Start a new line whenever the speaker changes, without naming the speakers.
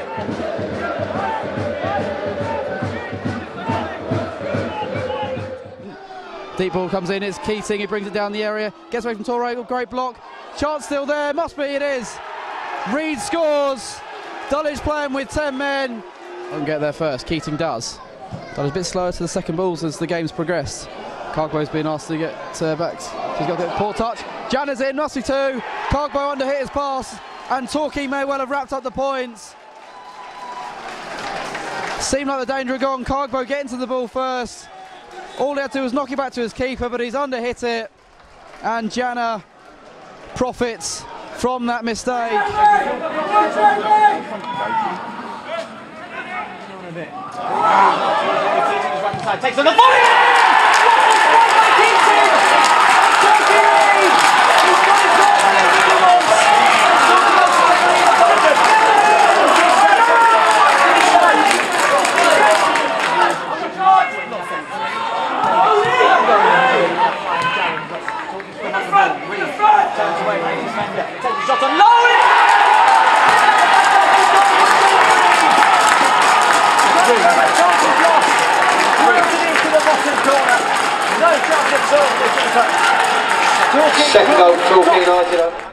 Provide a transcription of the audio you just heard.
Deep ball comes in, it's Keating, he brings it down the area, gets away from Torre, great block. Chance still there, must be, it is. Reed scores. Dulwich playing with 10 men. Doesn't get there first, Keating does. Dulwich a bit slower to the second balls as the game's progressed. Cargbo's been asked to get back. He's got a bit of poor touch. Janner's in, must be two. Cargbo under hit his pass, and Torquay may well have wrapped up the points. Seemed like the danger had gone. Cargbo getting to the ball first. All he had to do was knock it back to his keeper, but he's under hit it, and Janner profits from that mistake. Takes on the volley! Shot on low! Second goal, Torquay United.